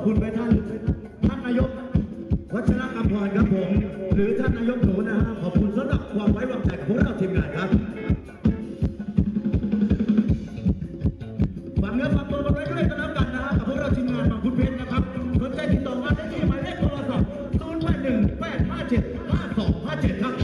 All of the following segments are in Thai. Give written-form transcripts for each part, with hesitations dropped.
คุณไปท่านนายกวัชรกำพรครับผมหรือท่านนายกหนูนะฮะขอบคุณสำหรับความไว้วางใจของพวกเราทีมงานครับฝากเนื้อฝากตัวกันไว้ด้วยกันแล้วกันนะฮะกับพวกเราทีมงานบางคุณเพชรนะครับสนใจติดต่องานได้ที่หมายเลขโทรศัพท์0818575257ครับ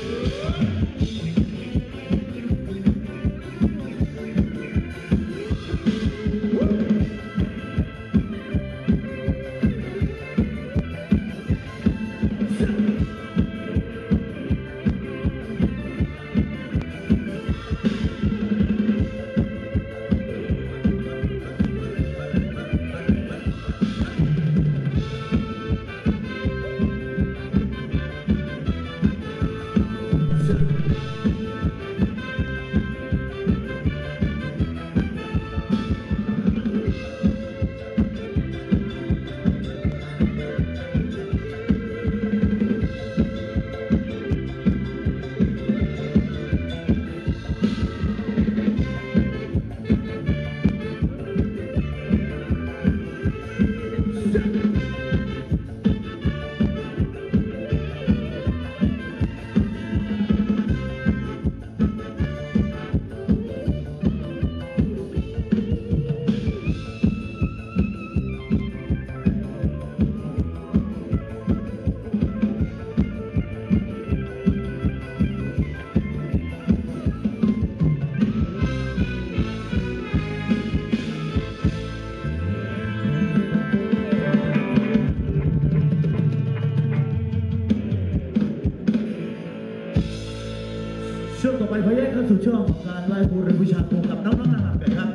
ช่วงต่อไปพยายามเข้าสู่ช่วงของการไหว้ครูเรียนวิชาครูกับน้องๆนางรำกันครับ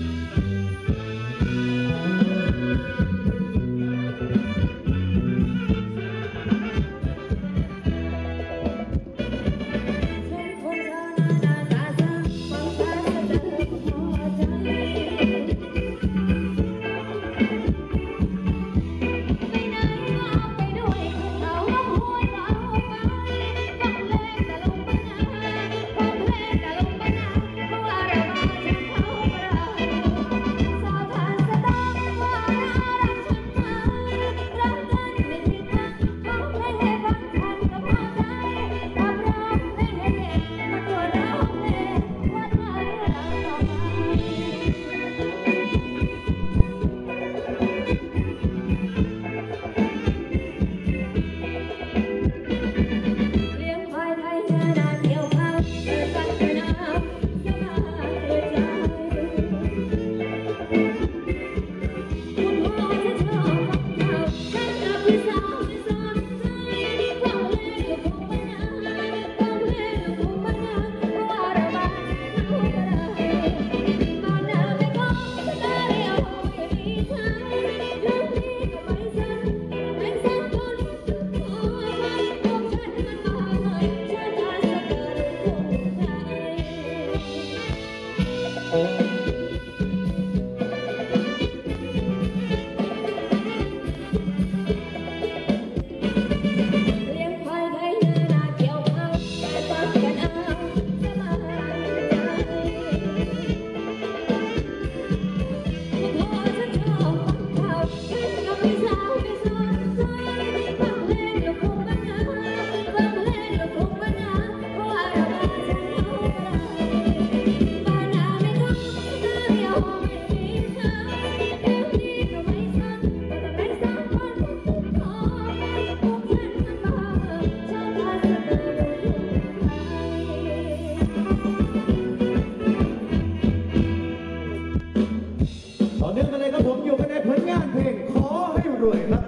ผมอยู่กันในผลงานเพลงขอให้รวยครับ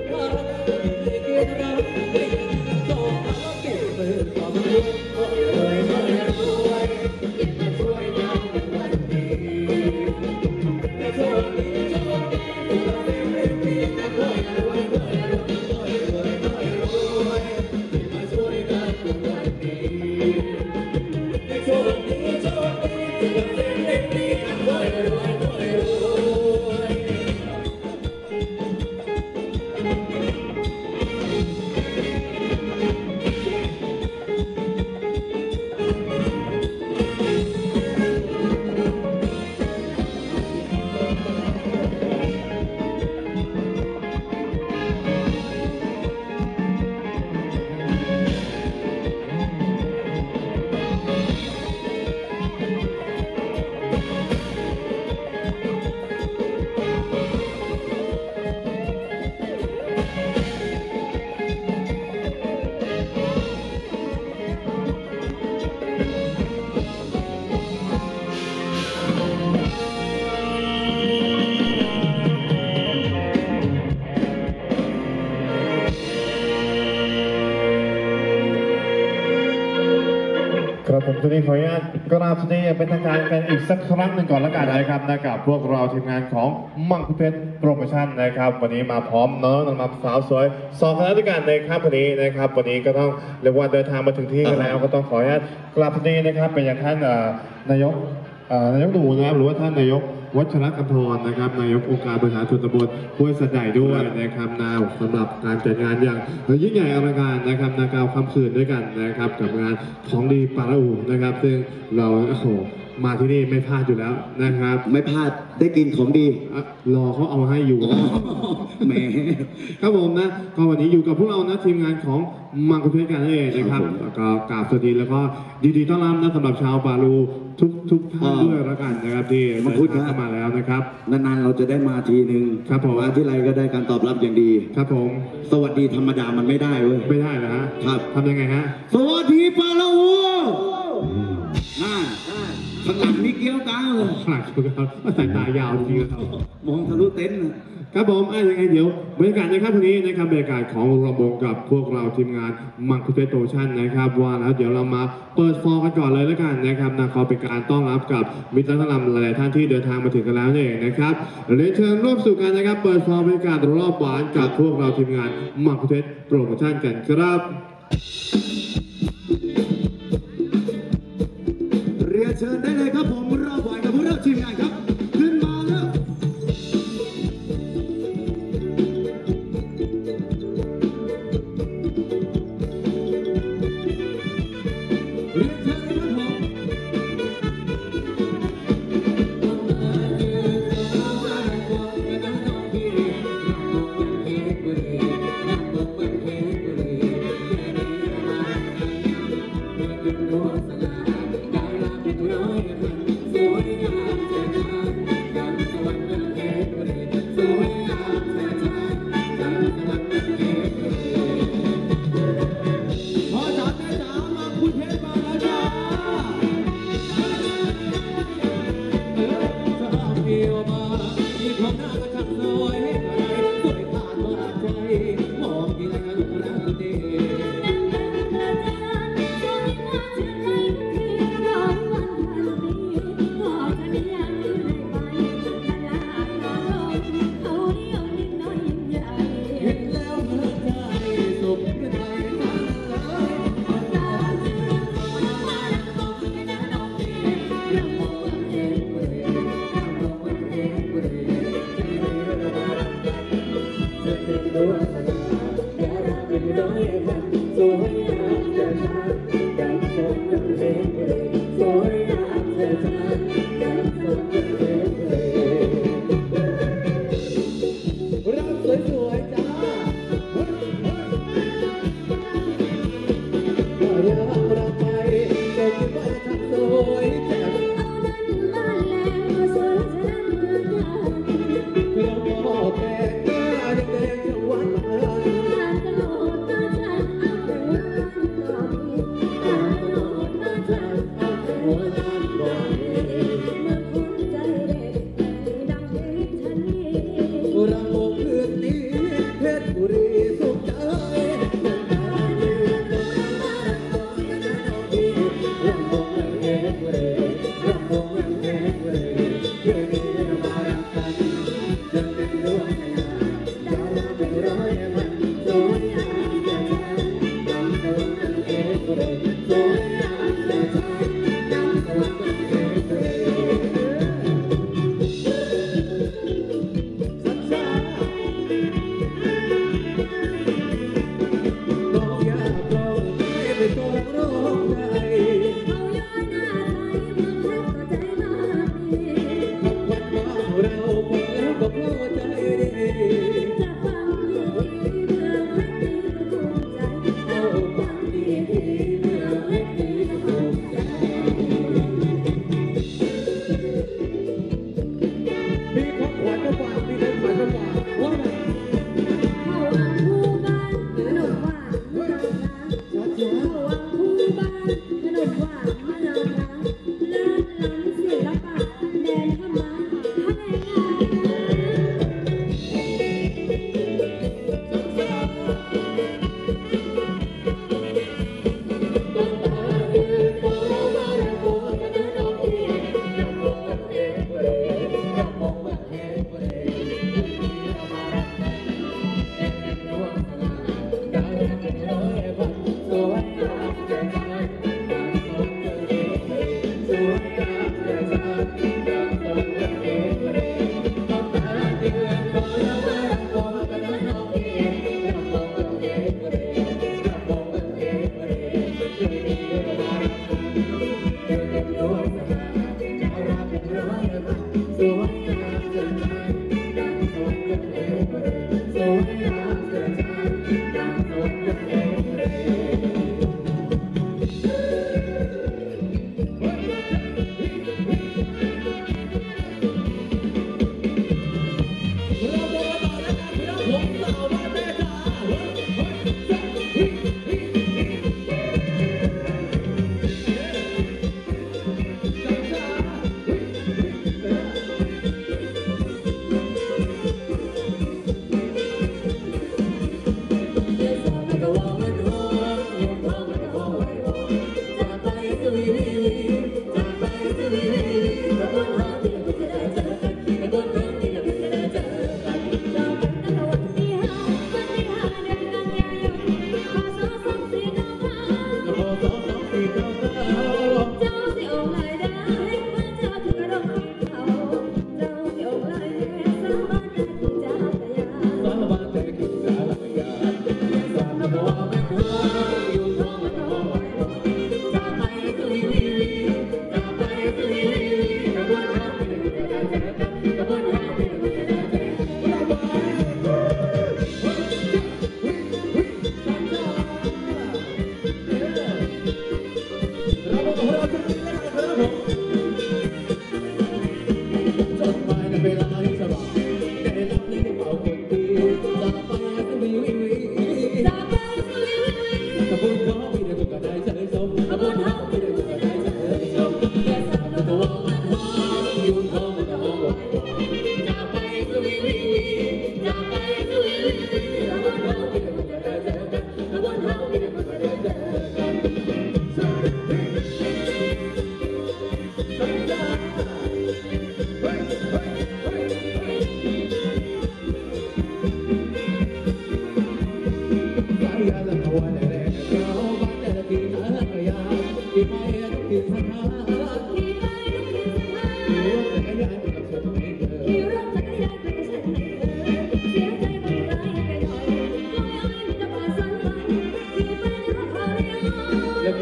ครับผมทีนี้ขออนุญาตกราบสวัสดีเป็นทางการกันอีกสักครั้งหนึ่งก่อนละกันนะครับกับพวกเราทีมงานของมังคุเพชรโปรโมชั่นนะครับวันนี้มาพร้อมน้องนำสาวสวย2คณะด้วยกันนะครับวันนี้นะครับวันนี้ก็ต้องเรียกว่าเดินทางมาถึงที่กันแล้วก็ต้องขออนุญาตกราบสวัสดีนะครับเป็นอย่างท่านนายกหนูนะครับหรือว่าท่านนายกวัชรกำธรนะครับนายกองค์การบริหารส่วนตำบลห้วยสัตว์ใหญ่ด้วยนะครับนาวสำหรับการจัดงานอย่างยิ่งใหญ่อลังการนะครับนากาวค่ำคืนด้วยกันนะครับกับงานของดีปาราอูนะครับซึ่งเราโอ้โหมาที่นี่ไม่พลาดอยู่แล้วนะครับไม่พลาดได้กินของดีรอเขาเอาให้อยู่แหมครับผมนะก็วันนี้อยู่กับพวกเรานะทีมงานของมังคุเพชรกันนั่นเองนะครับแล้วก็กราบสวัสดีแล้วก็ดีต้อนรับนะสำหรับชาวปารูทุกท่านด้วยแล้วกันนะครับที่มังคุดเข้ามาแล้วนะครับนานๆเราจะได้มาทีนึงครับผมมาที่ไรก็ได้การตอบรับอย่างดีครับผมสวัสดีธรรมดามันไม่ได้เว้ยไม่ได้นะฮะครับทำยังไงฮะสวัสดีปารูข้างหลังมีเกี้ยวกาเลยข้างหลังเขาสายตายาวจริงๆครับมองทะลุเต็นท์ครับผมยังไงเดี๋ยวบรรยากาศนะครับวันนี้นะครับบรรยากาศของระบบกับพวกเราทีมงานมังคุเทโตชั่นนะครับว่าแล้วเดี๋ยวเรามาเปิดฟอร์กันก่อนเลยแล้วกันนะครับนะขอเป็นการต้อนรับกับมิตรรัตนำหลายๆท่านที่เดินทางมาถึงกันแล้วนี่เองนะครับเรียนเชิญร่วมสู่กันนะครับเปิดฟอร์บรรยากาศรอบหวานกับพวกเราทีมงานมังคุเทโปรโมชั่นกันครับเรียนเชิญได้เลยครับผมรอบหวานกับพวกเราทีมงานครับขึ้นมาแล้ว Doa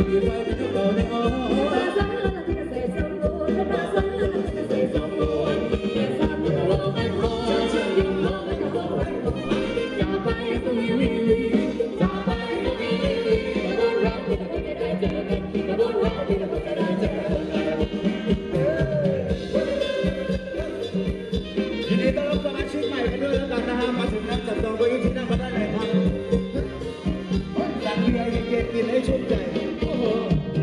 ดีไปเป็นเก่าในอ้อบ้านสร้างแล้วที่เกษตรสมบูรณ์บ้านสร้างแล้วที่เกษตรสมบูรณ์เกษตรสมบูรณ์เราไม่พอฉันยังพอไม่พออย่าไปตุยวิลีอย่าไปตุยวิลีบนรักที่เราไม่ได้เจอกันบนรักที่เราไม่ได้เจอกันยินดีต้อนรับสมาชิกใหม่กันด้วยแล้วกันนะฮะมาถึงนักจับจองเก้าอี้ที่นั่งมาได้เลยครับสั่งเบียร์เย็นๆกินให้ชุ่มใจโอ้โห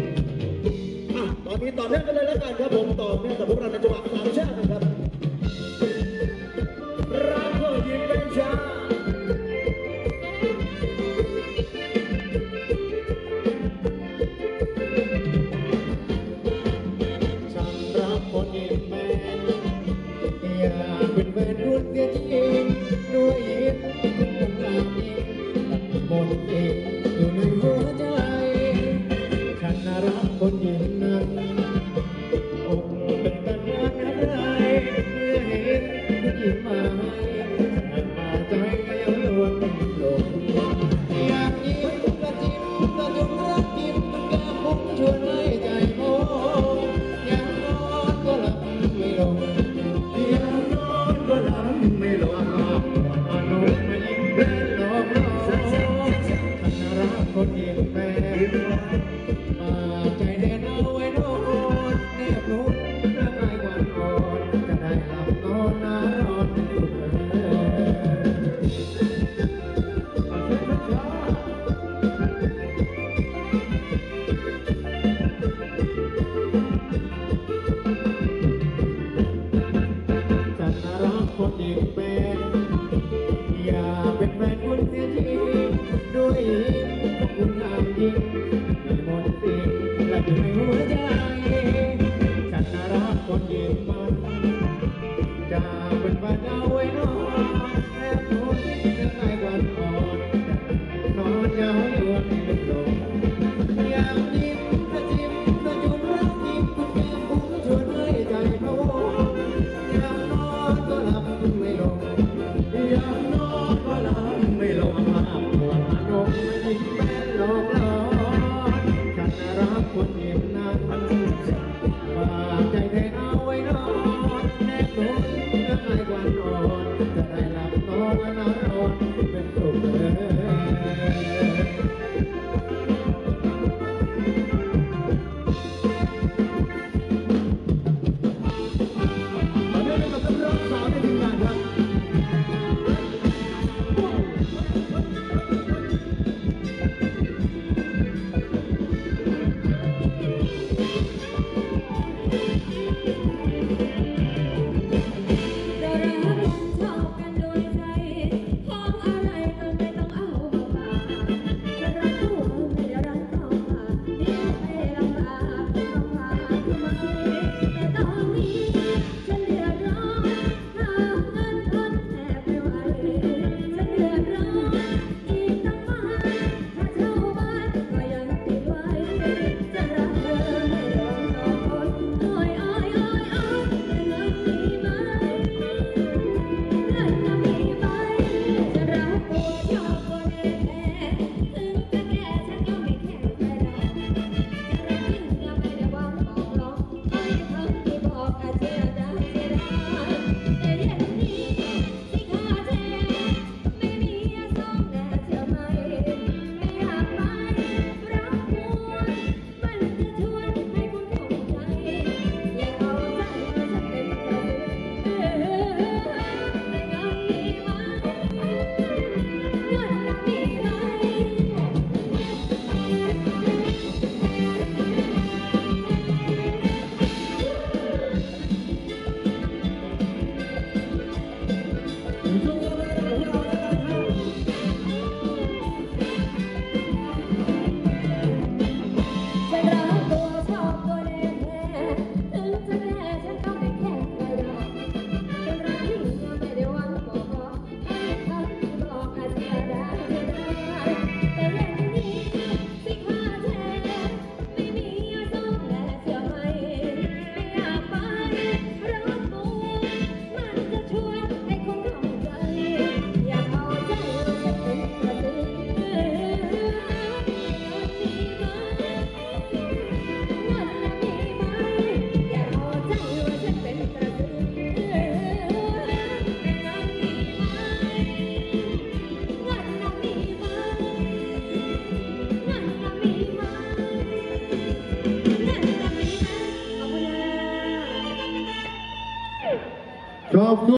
ขอบคุณ